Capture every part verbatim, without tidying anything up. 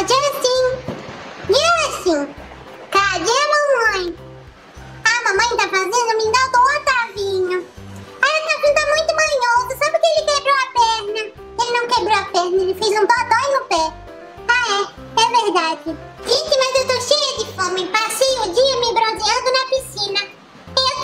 Justin! Justin! Cadê a mamãe? A mamãe tá fazendo mingau do Otavinho. Aí o Otavinho tá muito manhoso. Sabe que ele quebrou a perna? Ele não quebrou a perna, ele fez um dodói no pé. Ah, é? É verdade. Gente, mas eu tô cheia de fome. Passei o dia me bronzeando na piscina. Eu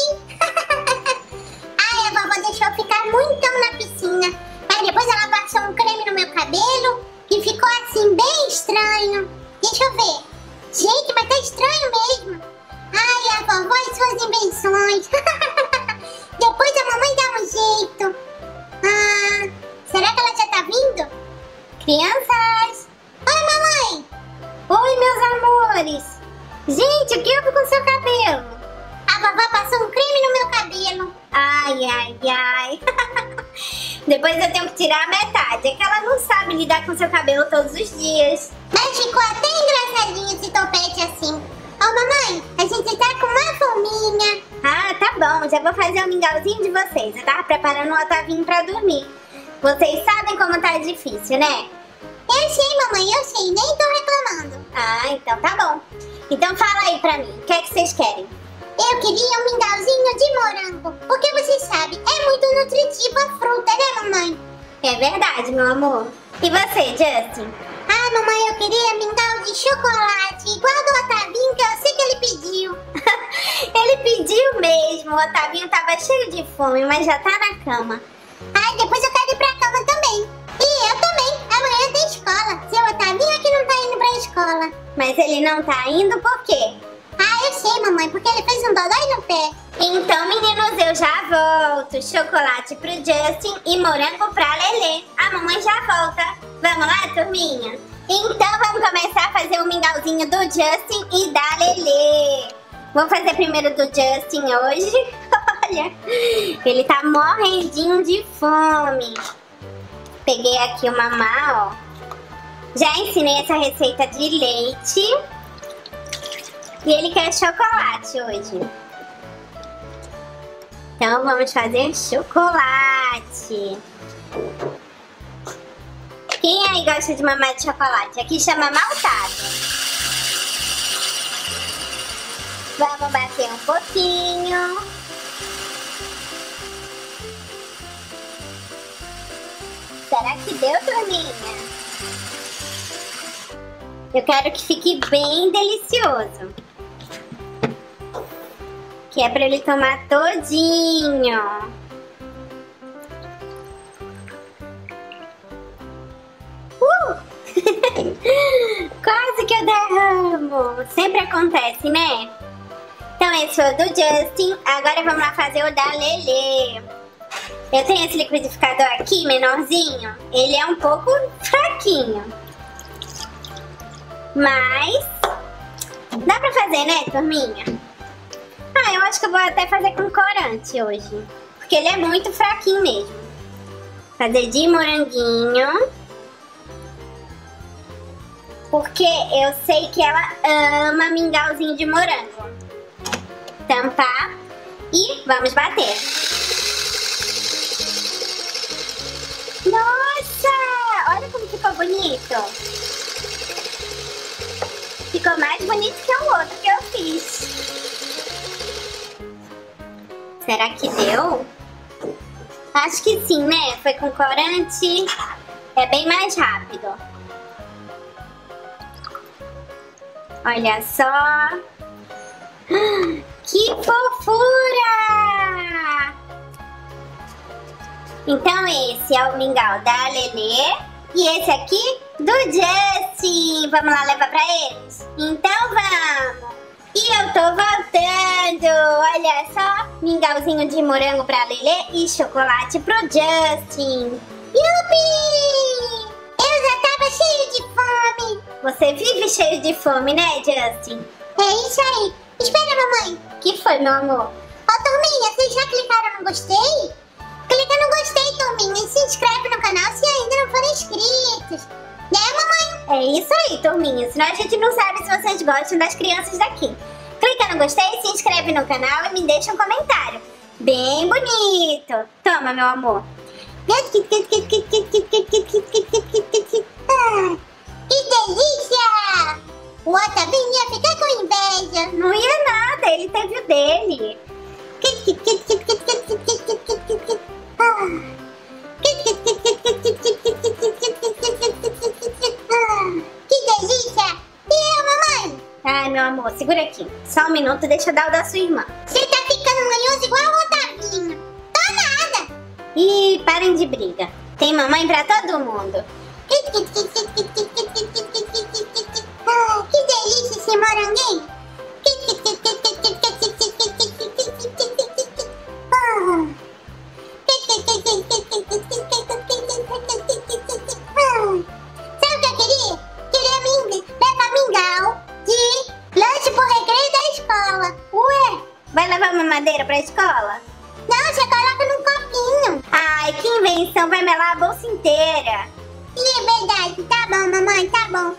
também. Ai, a vovó deixou eu ficar muitão na piscina. Aí depois ela passou um creme no meu cabelo e ficou assim, bem estranho. Deixa eu ver. Gente, mas tá estranho mesmo. Ai, a vovó e suas invenções. Depois a mamãe dá um jeito. Ah, será que ela já tá vindo? Crianças! Oi, mamãe! Oi, meus amores! Gente, o que houve com o seu cabelo? A vovó passou um creme no meu cabelo. Ai, ai, ai. Depois eu tenho que tirar a metade. É que ela não sabe lidar com seu cabelo todos os dias. Mas ficou até engraçadinho esse topete assim. Ô, mamãe, a gente tá com uma fominha. Ah, tá bom. Já vou fazer o mingauzinho de vocês. Eu tava preparando o Otavinho pra dormir. Vocês sabem como tá difícil, né? Eu sei, mamãe, eu sei. Nem tô reclamando. Ah, então tá bom. Então fala aí pra mim. O que é que vocês querem? Eu queria um mingauzinho de morango. Porque vocês sabem, é muito nutritivo a fruta, né, mamãe? É verdade, meu amor. E você, Justin? Ah, mamãe, eu queria mingau de chocolate, igual do Otavinho, que eu sei que ele pediu. Ele pediu mesmo. O Otavinho tava cheio de fome, mas já tá na cama. Ai, depois eu quero ir pra cama também. E eu também. Amanhã tem escola. Seu Otavinho é que não tá indo pra escola. Mas ele não tá indo por quê? Ah, eu sei, mamãe, porque ele fez um dodói no pé. Então, meninos, eu já volto. Chocolate pro Justin e morango pra Lelê. A mamãe já volta. Vamos lá, turminha? Então, vamos começar a fazer o mingauzinho do Justin e da Lelê. Vou fazer primeiro do Justin hoje. Olha, ele tá morrendinho de fome. Peguei aqui o mamá, ó. Já ensinei essa receita de leite. E ele quer chocolate hoje. Então vamos fazer chocolate. Quem aí gosta de mamar de chocolate? Aqui chama maltado. Vamos bater um pouquinho. Será que deu, turminha? Eu quero que fique bem delicioso. Que é pra ele tomar todinho. Uh! Quase que eu derramo. Sempre acontece, né? Então esse foi o do Justin. Agora vamos lá fazer o da Lelê. Eu tenho esse liquidificador aqui, menorzinho. Ele é um pouco fraquinho. Mas dá pra fazer, né, turminha? Ah, eu acho que eu vou até fazer com corante hoje. Porque ele é muito fraquinho mesmo. Fazer de moranguinho. Porque eu sei que ela ama mingauzinho de morango. Tampar e vamos bater. Nossa! Olha como ficou bonito. Ficou mais bonito que o outro que eu fiz. Será que deu? Acho que sim, né? Foi com corante. É bem mais rápido. Olha só. Que fofura! Então esse é o mingau da Lelê. E esse aqui do Justin. Vamos lá levar pra eles? Então vamos! E eu tô voltando! Olha só! Mingauzinho de morango pra Lelê e chocolate pro Justin. Yupi! Eu já tava cheio de fome! Você vive cheio de fome, né, Justin? É isso aí! Espera, mamãe! Que foi, meu amor? Ô, turminha, vocês já clicaram no gostei? Clica no gostei, turminha, e se inscreve no canal se ainda não forem inscritos. Né, mamãe? É isso aí, turminha. Senão a gente não sabe se vocês gostam das crianças daqui. Clica no gostei, se inscreve no canal e me deixa um comentário. Bem bonito. Toma, meu amor. E delícia! O Otavinho ia ficar com inveja. Não ia nada, ele teve o dele. Que delícia! E eu, mamãe? Ai, meu amor, segura aqui. Só um minuto, deixa eu dar o da sua irmã. Você tá ficando manhoso igual o Otavinho. Tô nada. Ih, parem de briga. Tem mamãe pra todo mundo. Ah, que delícia esse moranguinho. Ah. Sabe o que eu queria? Queria me levar mingau de lanche pro recreio da escola. Ué, vai levar uma madeira pra escola? Não, você coloca num copinho. Ai, que invenção, vai melar a bolsa inteira. Ih, é verdade. Tá bom, mamãe, tá bom.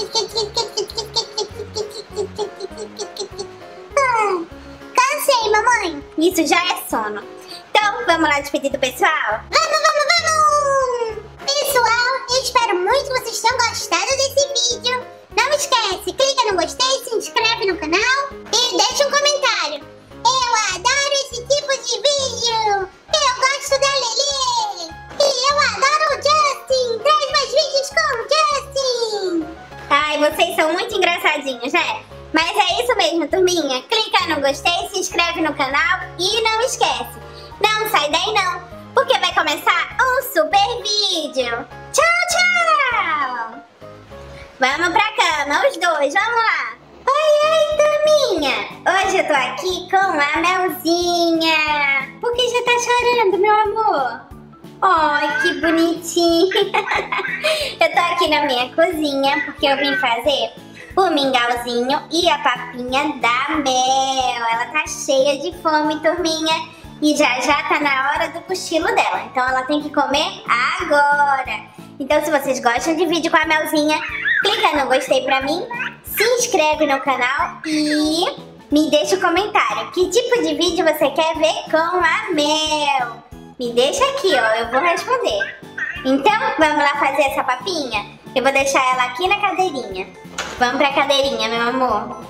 Ah, cansei, mamãe. Isso já é sono. Então, vamos lá despedir do pessoal? Vamos, vamos, vamos! Pessoal, eu espero muito que vocês tenham gostado desse vídeo. Não esquece, clica no gostei, se inscreve no canal e deixa um comentário. Eu adoro esse tipo de vídeo. Eu gosto da Lelê. E eu adoro o Justin. Traz mais vídeos com o Justin. Ai, vocês são muito engraçadinhos, né? Mas é isso mesmo, turminha. Clica no gostei, se inscreve no canal e não esquece, não sai daí não, porque vai começar um super vídeo. Tchau, tchau! Vamos pra cama, os dois, vamos lá. Oi, oi, turminha. Hoje eu tô aqui com a Melzinha. Por que já tá chorando, meu amor? Ai, que bonitinho. Eu tô aqui na minha cozinha porque eu vim fazer o mingauzinho e a papinha da Mel. Ela tá cheia de fome, turminha. E já já tá na hora do cochilo dela. Então ela tem que comer agora. Então se vocês gostam de vídeo com a Melzinha, clica no gostei pra mim, se inscreve no canal e me deixa um comentário. Que tipo de vídeo você quer ver com a Mel? Me deixa aqui, ó, eu vou responder. Então, vamos lá fazer essa papinha? Eu vou deixar ela aqui na cadeirinha. Vamos pra cadeirinha, meu amor.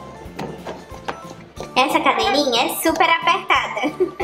Essa cadeirinha é super apertada.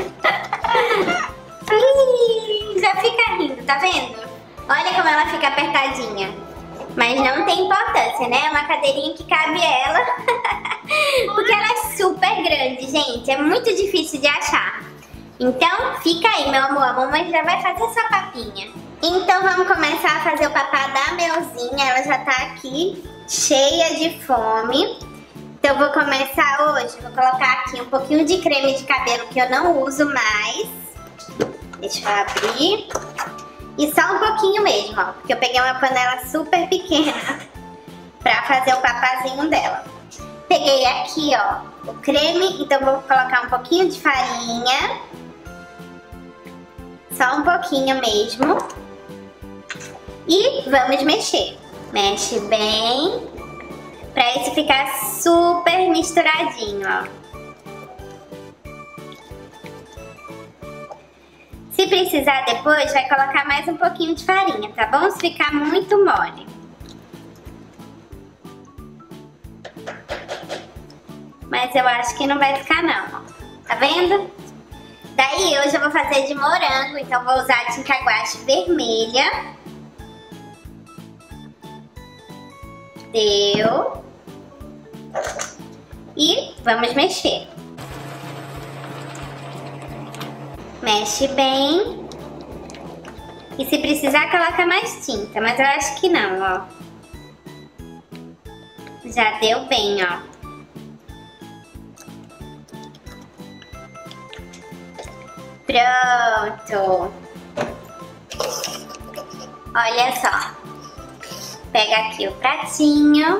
Ih, já fica rindo, tá vendo? Olha como ela fica apertadinha. Mas não tem importância, né? É uma cadeirinha que cabe ela. Porque ela é super grande, gente. É muito difícil de achar. Então, fica aí, meu amor. A mamãe já vai fazer essa papinha. Então, vamos começar a fazer o papá da Melzinha. Ela já tá aqui, cheia de fome. Então, eu vou começar hoje. Vou colocar aqui um pouquinho de creme de cabelo que eu não uso mais. Deixa eu abrir. E só um pouquinho mesmo, ó. Porque eu peguei uma panela super pequena pra fazer o papazinho dela. Peguei aqui, ó, o creme. Então, vou colocar um pouquinho de farinha. Só um pouquinho mesmo. E vamos mexer. Mexe bem. Pra isso ficar super misturadinho, ó. Se precisar depois, vai colocar mais um pouquinho de farinha, tá bom? Se ficar muito mole. Mas eu acho que não vai ficar não, ó. Tá vendo? Daí hoje eu vou fazer de morango, então vou usar a tinta guache vermelha. Deu. E vamos mexer. Mexe bem. E se precisar, coloca mais tinta, mas eu acho que não, ó. Já deu bem, ó. Pronto. Olha só. Pega aqui o pratinho.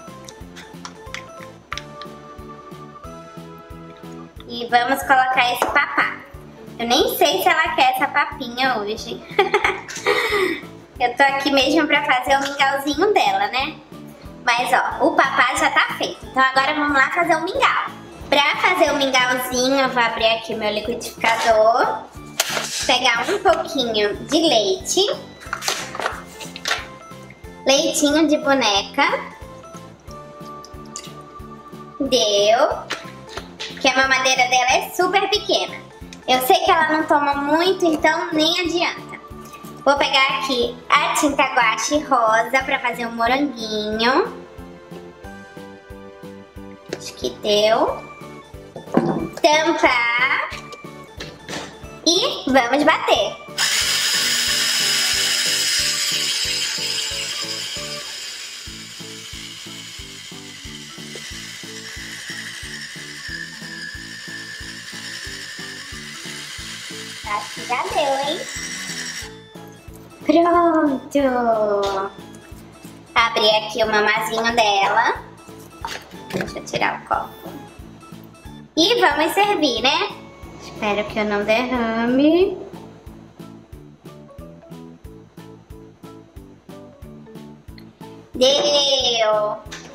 E vamos colocar esse papá. Eu nem sei se ela quer essa papinha hoje. Eu tô aqui mesmo pra fazer o mingauzinho dela, né? Mas ó, o papá já tá feito. Então agora vamos lá fazer o mingau. Pra fazer o mingauzinho, eu vou abrir aqui o meu liquidificador. Pegar um pouquinho de leite. leitinho de boneca. Deu. Que a mamadeira dela é super pequena. Eu sei que ela não toma muito, então nem adianta. Vou pegar aqui a tinta guache rosa pra fazer um moranguinho. Acho que deu. Tampar. E vamos bater. Acho que já deu, hein? Pronto! Abri aqui o mamazinho dela. Deixa eu tirar o copo. E vamos servir, né? Espero que eu não derrame. Deu!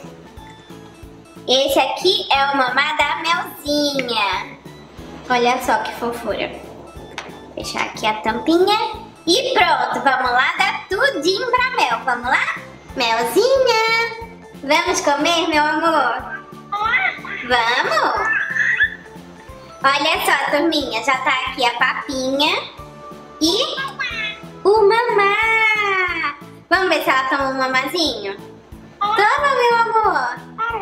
Esse aqui é o mamá da Melzinha. Olha só que fofura. Vou fechar aqui a tampinha. E pronto, vamos lá dar tudinho pra Mel. Vamos lá? Melzinha! Vamos comer, meu amor? Vamos? Olha só, turminha, já tá aqui a papinha e o mamá. Vamos ver se ela toma um mamazinho? Toma, meu amor.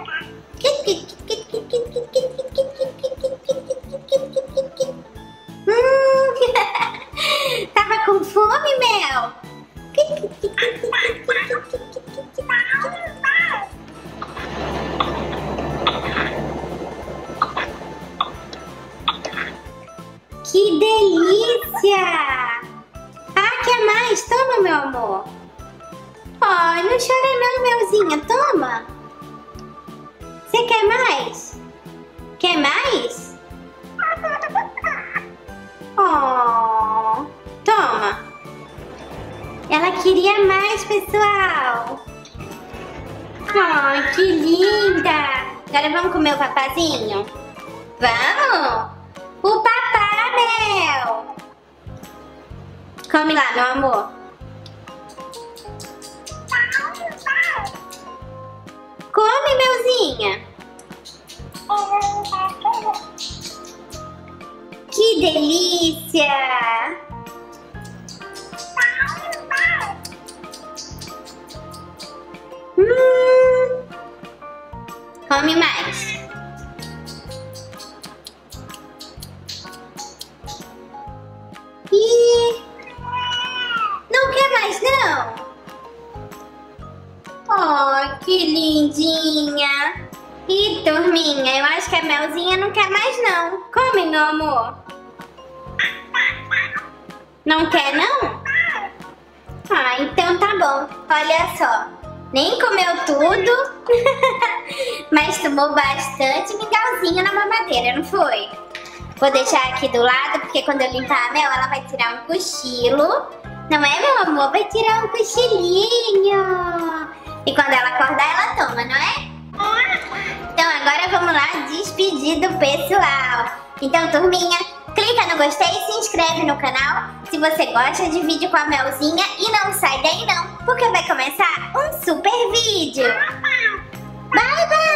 Hum, tava com fome, Mel? Que delícia! Ah, quer mais? Toma, meu amor. Ai, não chora não, Melzinha. Toma. Você quer mais? Quer mais? Oh, toma. Ela queria mais, pessoal. Ai, que linda. Agora vamos comer o papazinho? Vamos? O papá, Mel! Come lá, meu amor. Come, Melzinha. Que delícia! Hum. Come mais. E não quer mais, não? Oh, que lindinha! E turminha, eu acho que a Melzinha não quer mais, não. Come, meu amor. Não quer, não? Ah, então tá bom. Olha só, nem comeu tudo, mas tomou bastante mingauzinho na mamadeira, não foi? Vou deixar aqui do lado, porque quando eu limpar a Mel, ela vai tirar um cochilo. Não é, meu amor? Vai tirar um cochilinho. E quando ela acordar, ela toma, não é? Então agora vamos lá despedir do pessoal. Então, turminha, clica no gostei e se inscreve no canal se você gosta de vídeo com a Melzinha. E não sai daí não, porque vai começar um super vídeo. Bye, bye!